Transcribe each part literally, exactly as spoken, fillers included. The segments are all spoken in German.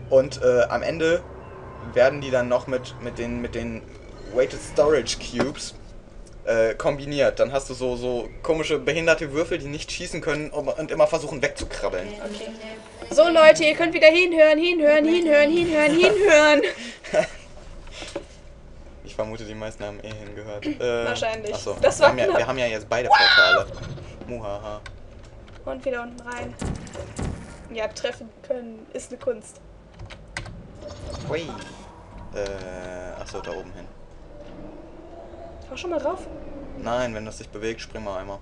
Und äh, am Ende werden die dann noch mit, mit den, mit den Weighted Storage Cubes äh, kombiniert. Dann hast du so, so komische behinderte Würfel, die nicht schießen können und immer versuchen wegzukrabbeln. Okay. So Leute, ihr könnt wieder hinhören, hinhören, hinhören, hinhören, hinhören. Ich vermute, die meisten haben eh hingehört. Äh, Wahrscheinlich. Achso, Das wir, war haben ja, knapp. wir haben ja jetzt beide Portale. Muhaha. Und wieder unten rein. Ja, treffen können ist eine Kunst. Hui. Äh, achso, da oben hin. War schon mal drauf? Nein, wenn das sich bewegt, spring mal einmal.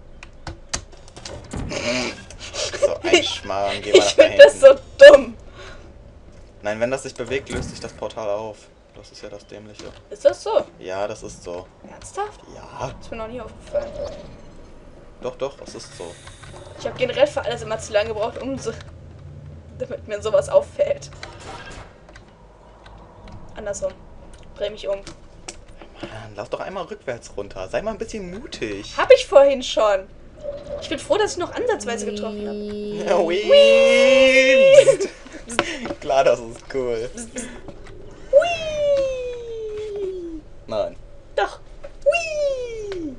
So, ein Schmarrn, geh mal nach Ich da finde das hinten. so dumm. Nein, wenn das sich bewegt, löst sich das Portal auf. Das ist ja das Dämliche. Ist das so? Ja, das ist so. Ernsthaft? Ja, Das ist mir noch nie aufgefallen. doch, doch, es ist so. Ich habe generell für alles immer zu lange gebraucht, um so, damit mir sowas auffällt. Andersrum. Dreh mich um. Mann, lauf doch einmal rückwärts runter. Sei mal ein bisschen mutig. Hab ich vorhin schon. Ich bin froh, dass ich noch ansatzweise getroffen habe. Ja, wii. Klar, das ist cool. Hui! Nein. Doch. Hui!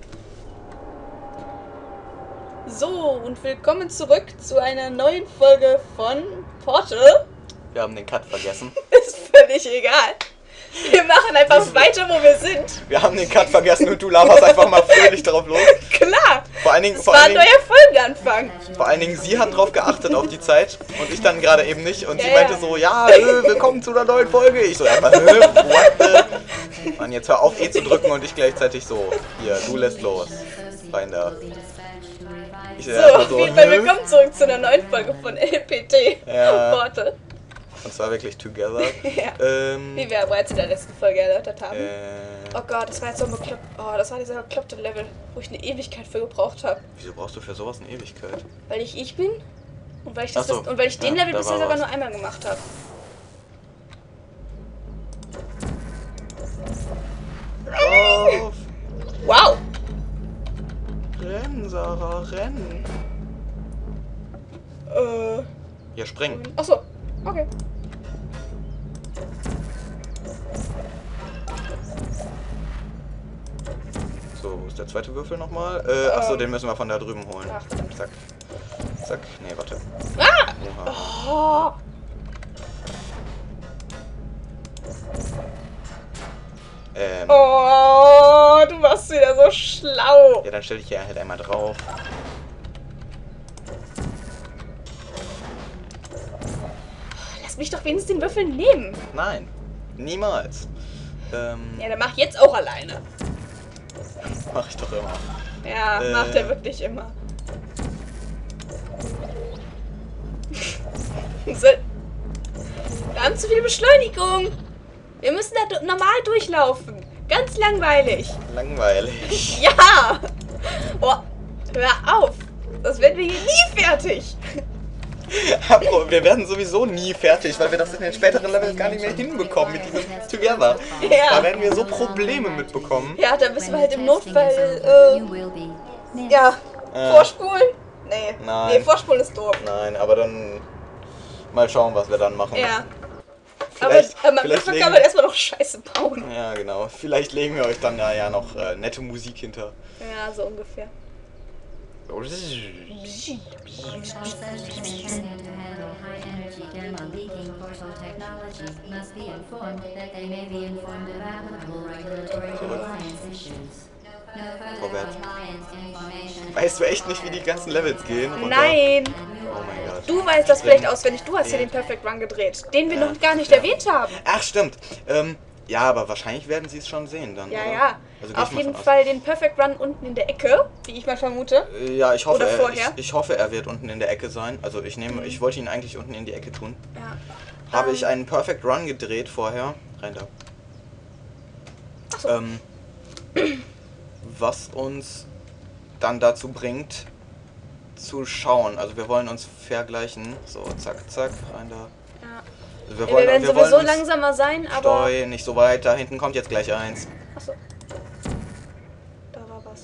So, und willkommen zurück zu einer neuen Folge von Portal. Wir haben den Cut vergessen. Ist völlig egal. Wir machen einfach weiter, wo wir sind. Wir haben den Cut vergessen und du laberst einfach mal fröhlich drauf los. Klar. Vor allen Dingen, Das vor war allen ein Dingen, neuer Folgenanfang. vor allen Dingen, sie hat drauf geachtet auf die Zeit und ich dann gerade eben nicht. Und Ja, sie meinte ja. so, ja, äh, willkommen zu einer neuen Folge. Ich so, einfach, äh, what the? Mann, jetzt hör auf, E zu drücken und ich gleichzeitig so, hier, du lässt los. Rein da. Ich So, erst mal auf jeden Fall hä? willkommen zurück zu einer neuen Folge von L P T. Ja. Portal. Und zwar wirklich together. Ja. Ähm, Wie wir bereits in der letzten Folge erläutert haben. äh, Oh Gott, das war jetzt so ein bekloppt. Oh, das war dieser bekloppte Level, wo ich eine Ewigkeit für gebraucht habe. wieso brauchst du für sowas eine Ewigkeit? Weil ich ich bin und weil ich, das Ach so. bis, und weil ich den Ja, Level da bisher war sogar was. nur einmal gemacht habe. Auf! Wow! Renn, Sarah, renn! Äh. Ja, spring. Achso, okay. So, wo ist der zweite Würfel nochmal? Äh, achso, Ähm. den müssen wir von da drüben holen. Ach, verdammt. Zack. Zack. Nee, warte. Ah! Oha. Oh! Ähm, Oh, du warst wieder so schlau. ja, dann stell dich hier halt einmal drauf. Lass mich doch wenigstens den Würfel nehmen. Nein, niemals. Ähm, Ja, dann mach ich jetzt auch alleine. mach ich doch immer. Ja, Äh. macht er wirklich immer. So. Wir haben zu viel Beschleunigung. Wir müssen da du- normal durchlaufen. Ganz langweilig. Langweilig. Ja! Oh, hör auf. Das werden wir hier nie fertig. Apro, wir werden sowieso nie fertig, weil wir das in den späteren Levels gar nicht mehr hinbekommen mit diesem Together. Ja. Da werden wir so Probleme mitbekommen. Ja, da müssen wir halt im Notfall, äh, ja, Äh. vorspulen. Nee, Nein. nee, vorspulen ist doof. Nein, aber dann mal schauen, was wir dann machen. Ja. Vielleicht, aber aber am vielleicht Anfang legen, kann man erstmal noch Scheiße bauen. ja, genau. Vielleicht legen wir euch dann da ja noch äh, nette Musik hinter. Ja, so ungefähr. Processes intended to handle high-energy gamma leaking portal technology must be informed that they may be informed of applicable regulatory compliance issues. No further Vorwärts. compliance information. Weißt du echt nicht, wie die ganzen Levels gehen? runter? Nein! Oh mein Gott. Du weißt das vielleicht auswendig. Du hast ja den Perfect Run gedreht, den wir Ja. noch gar nicht Ja. erwähnt haben. Ach, stimmt. Ähm, ja, aber wahrscheinlich werden sie es schon sehen dann. Ja, oder? ja. Also gehe Auf ich mal jeden von aus. Fall den Perfect Run unten in der Ecke, wie ich mal vermute. Äh, Ja, ich hoffe, Oder er, vorher? ich, ich hoffe, er wird unten in der Ecke sein. Also ich nehme, ich wollte ihn eigentlich unten in die Ecke tun. Ja. Habe Ähm. ich einen Perfect Run gedreht vorher. Rein da. Achso. Ähm, was uns dann dazu bringt, zu schauen. Also wir wollen uns vergleichen. So, zack, zack, rein da. Ja. Also wir Ja, wollen, wir werden wir sowieso wollen uns langsamer sein, aber. Steu, nicht so weit. Da hinten kommt jetzt gleich eins. Achso. Da war was.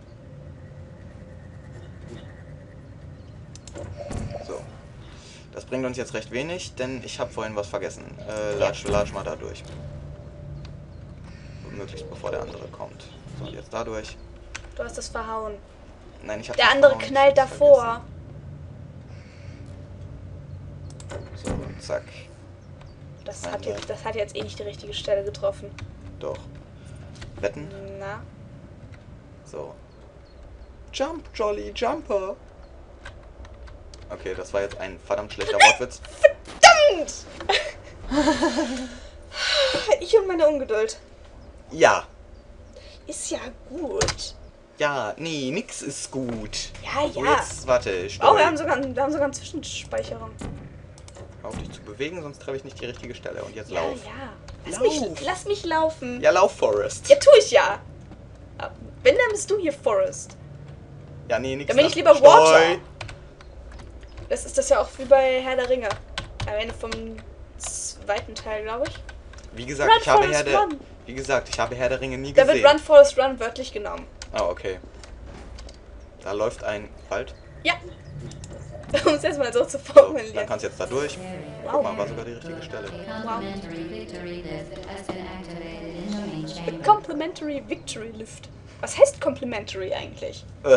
So. Das bringt bringt uns jetzt recht wenig, denn ich habe vorhin was vergessen. Äh, latsch, latsch mal da durch. Möglichst bevor der andere kommt. So, und jetzt dadurch. Du hast es verhauen. Nein, ich habe Der andere knallt davor. So, zack. Das Nein, hat, jetzt, das hat jetzt eh nicht die richtige Stelle getroffen. Doch. Wetten? Na? So. Jump, Jolly Jumper. Okay, das war jetzt ein verdammt schlechter Wortwitz. Verdammt! Ich und meine Ungeduld. Ja. Ist ja gut. Ja, nee, nix ist gut. Ja, So, ja. jetzt, warte, stopp. Oh, wir haben sogar, wir haben sogar eine Zwischenspeicherung. Hör auf dich zu bewegen, sonst treffe ich nicht die richtige Stelle. Und jetzt Ja, lauf. ja. Lass Lauf. mich, lass mich laufen. Ja, lauf, Forrest. Ja, tu ich ja. Wenn, dann bist du hier Forest. Ja, nee, nix. Dann bin ich nach- lieber Steu. Water. Das ist das ja auch wie bei Herr der Ringe. Am Ende vom zweiten Teil, glaube ich. Wie gesagt, Run, ich habe Forrest, Herr der... run. Wie gesagt, ich habe Herr der Ringe nie Da gesehen. wird Run, Forest, Run wörtlich genommen. Ah, okay. Da läuft ein Wald. Ja. Um es erstmal so zu So, dann formulieren. kannst du jetzt da durch. Guck mal, war sogar die richtige Stelle. Complimentary victory lift has been activated in the main chamber. Complimentary Victory Lift. Was heißt Complimentary eigentlich? Äh,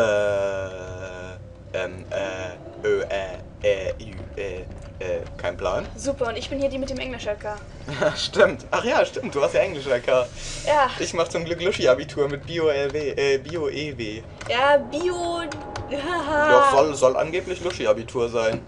ähm, äh, ö, äh, äh, ü, äh, äh, kein Plan. Super, und ich bin hier die mit dem Englisch-L K. Stimmt. Ach ja, stimmt, du hast ja Englisch L K. Ja, Ich mach zum Glück Luschi-Abitur mit Bio-L W, äh, Bio-E W. ja, Bio... Doch, soll, soll angeblich Luschi-Abitur sein.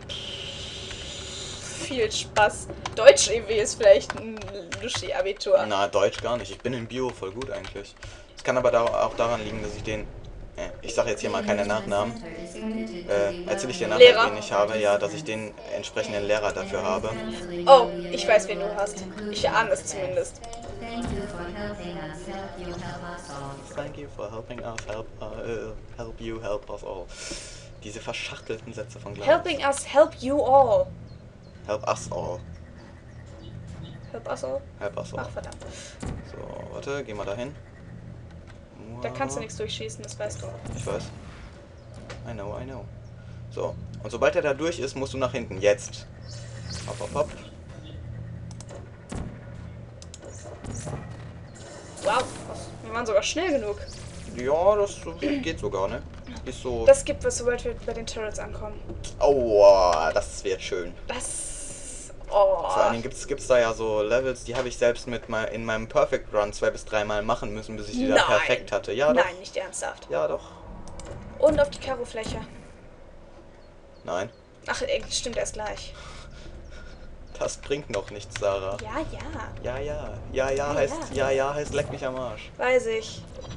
Viel Spaß. Deutsch-E W ist vielleicht ein Luschi-Abitur. Na, Deutsch gar nicht. Ich bin in Bio voll gut eigentlich. Es kann aber da, auch daran liegen, dass ich den... Äh, ich sage jetzt hier mal keine Nachnamen. Äh, erzähl ich dir nachher, Lehrer. wen ich habe. Ja, dass ich den entsprechenden Lehrer dafür habe. Oh, ich weiß, wen du hast. Ich ahne es zumindest. Thank you for helping us help you help us all. Thank you for helping us, help, uh, help you, help us all. Diese verschachtelten Sätze von Glas. Helping us help you all. Help us all. Help us all? Help us all. Ach, verdammt. So, warte, geh mal dahin. Da kannst du nichts durchschießen, das weißt du. Ich weiß. I know, I know. So, und sobald er da durch ist, musst du nach hinten. Jetzt. Hopp, hopp, hopp. Wow, wir waren sogar schnell genug. Ja, das geht sogar, ne? Ist so... Das gibt es, sobald wir bei den Turrets ankommen. Aua, das wird schön. Das... Oh. Vor allen Dingen gibt's, gibt's da ja so Levels, die habe ich selbst mit mal in meinem Perfect Run zwei bis dreimal machen müssen, bis ich die dann Nein. perfekt hatte. Ja, doch. Nein, nicht ernsthaft. Ja, doch. Und auf die Karofläche. Nein. Ach, ey, stimmt erst gleich. Das bringt noch nichts, Sarah. Ja, ja, Ja, ja. Ja, ja Ja, heißt, ja. ja, ja heißt leck mich am Arsch. weiß ich.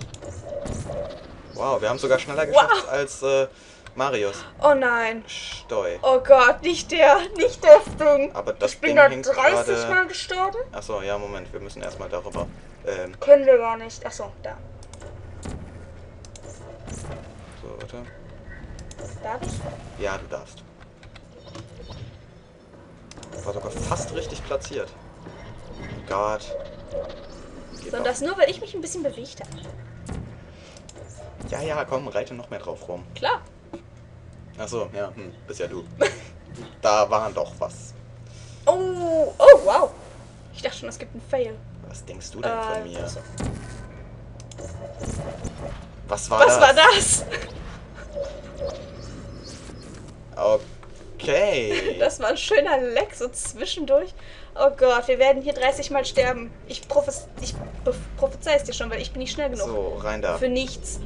Wow, wir haben sogar schneller geschafft Wow. als äh, Marius. Oh nein. Steu. Oh Gott, nicht der, nicht das Ding. Aber das Ich bin Ding da hängt dreißig gerade... Mal gestorben. Achso, ja, Moment, wir müssen erstmal darüber. Ähm, Können wir gar nicht. Achso, da. so, warte. Darf ich? Ja, du darfst. War sogar fast richtig platziert. Gott. Geht So, und doch. das nur, weil ich mich ein bisschen bewegt habe. Ja, ja, komm, reite noch mehr drauf rum. Klar. Achso, ja, hm, bist ja du. Da war doch was. Oh, oh, wow. Ich dachte schon, es gibt einen Fail. Was denkst du denn von mir? achso. Was war Was das? war das? Okay. Das war ein schöner Leck, so zwischendurch. Oh Gott, wir werden hier dreißig Mal sterben. Ich, prophes ich prophezei es dir schon, weil ich bin nicht schnell genug. So, rein da. Für nichts.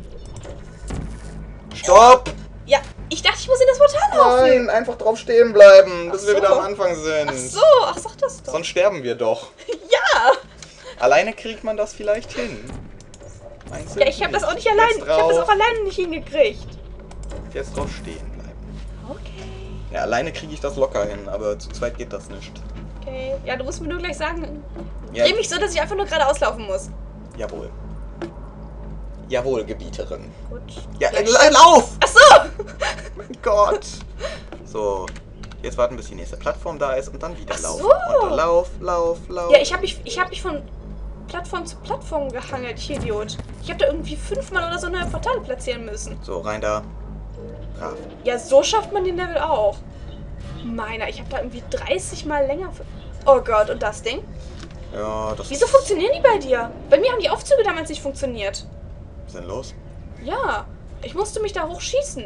Stopp! Ja, ich dachte, ich muss in das Portal laufen. Nein, einfach drauf stehen bleiben, bis Ach wir so. wieder am Anfang sind. Ach so, ach sag das doch. Sonst sterben wir doch. Ja. Alleine kriegt man das vielleicht hin. Meinst du Ja, ich habe das auch nicht allein. Jetzt Ich habe das drauf, auch alleine nicht hingekriegt. jetzt drauf stehen bleiben. Okay. Ja, alleine kriege ich das locker hin, aber zu zweit geht das nicht. Okay. Ja, du musst mir nur gleich sagen. Ja. Dreh mich so, dass ich einfach nur geradeaus laufen muss. Jawohl. Jawohl, Gebieterin. Gut. Ja, äh, Gleich. lauf! Ach so. Mein Gott. So, jetzt warten, bis die nächste Plattform da ist und dann wieder Ach laufen. so. Und dann lauf, lauf, lauf. Ja, ich habe mich, ich hab mich von Plattform zu Plattform gehangelt, ich Idiot. Ich habe da irgendwie fünfmal oder so neue Portale platzieren müssen. So, rein da. Brav. Ja, so schafft man den Level auch. Meiner, ich habe da irgendwie dreißig Mal länger für... Oh Gott, und das Ding? Ja, das Wieso funktionieren die bei dir? Bei mir haben die Aufzüge damals nicht funktioniert. ist denn los? Ja, ich musste mich da hochschießen.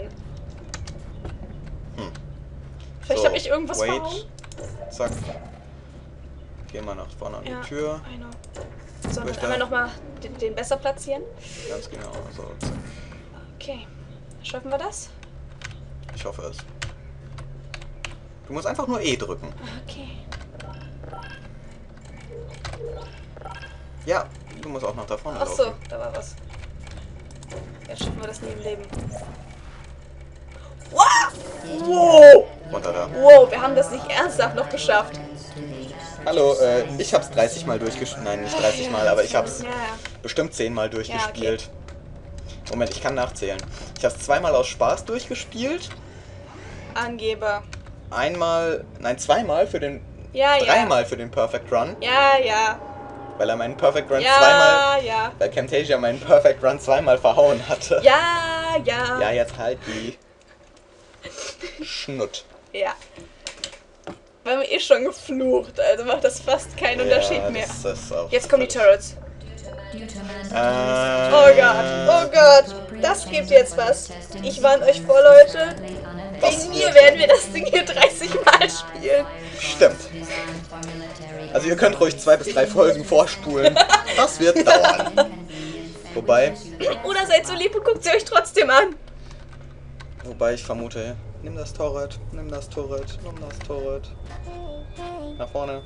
Hm. Vielleicht So, habe ich irgendwas wait. verhauen. Zack. Gehen wir nach vorne an Ja, die Tür. I know. So, Durch dann da. einmal nochmal den, den besser platzieren. Ganz genau. So, zack. Okay, schaffen wir das? Ich hoffe es. Du musst einfach nur E drücken. Okay. Ja, du musst auch noch da vorne Achso, laufen. da war was. Jetzt schaffen wir das nie im Leben. Wow! Wow! Runter da. Wow, wir haben das nicht ernsthaft noch geschafft. Hallo, äh, ich hab's dreißig Mal durchgespielt. Nein, nicht dreißig Mal, aber ich hab's Ja, ja. bestimmt zehn Mal durchgespielt. Moment, ich kann nachzählen. Ich hab's zweimal aus Spaß durchgespielt. Angeber. Einmal, nein, zweimal für den, Ja, ja. dreimal für den Perfect Run. Ja, ja. Weil er meinen Perfect Run Ja, zweimal, ja. weil Camtasia meinen Perfect Run zweimal verhauen hatte. Ja, ja. Ja, jetzt halt die Schnutt. Ja. Wir haben eh schon geflucht, also macht das fast keinen Unterschied ja, mehr. Das ist auch Jetzt kommen die völlig- Turrets. Äh, Oh Gott, oh Gott, das gibt jetzt was. Ich warne euch vor, Leute. Wegen mir werden wir das Ding hier dreißig Mal spielen. Stimmt. Also ihr könnt ruhig zwei bis drei Folgen vorspulen. Das wird dauern. Wobei, Oder seid so lieb und guckt sie euch trotzdem an. wobei ich vermute, nimm das Torret, nimm das Torret, nimm das Torret. Nach vorne.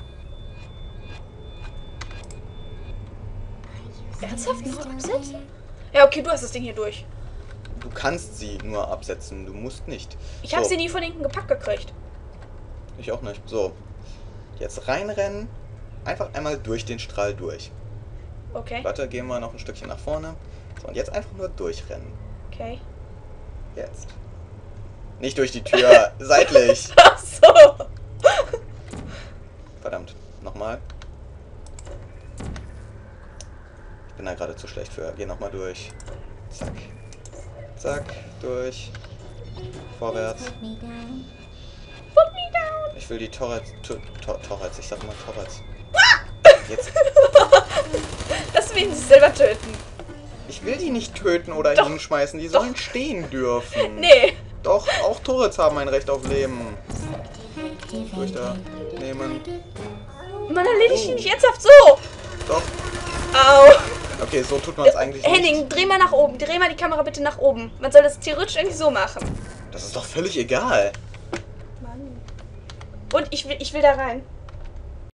Ernsthaft? Noch absetzen? Ja, okay, du hast das Ding hier durch. Du kannst sie nur absetzen, du musst nicht. Ich habe So, sie nie von hinten gepackt gekriegt. Ich auch nicht. So. Jetzt reinrennen. Einfach einmal durch den Strahl durch. Okay, Warte, gehen wir noch ein Stückchen nach vorne. So, und jetzt einfach nur durchrennen. okay. Jetzt. Nicht durch die Tür, seitlich. Ach so. Verdammt. Nochmal. Ich bin da gerade zu schlecht für. Geh nochmal durch. Zack. Zack. Durch. Vorwärts. Put me down. Put me down. Ich will die Torrets. To Tor Torrets, ich sag mal Torrets. Jetzt. Lass mich sich selber töten. Ich will die nicht töten oder Doch. hinschmeißen. Die Doch. sollen stehen dürfen. Nee. Doch, auch Torrets haben ein Recht auf Leben. Durch da. Nehmen. Man erledigt Oh. ihn nicht ernsthaft so. Doch. Au. Okay, so tut man es eigentlich nicht. Henning, dreh mal nach oben. Dreh mal die Kamera bitte nach oben. Man soll das theoretisch eigentlich so machen. Das ist doch völlig egal. Mann. Und ich will, ich will da rein.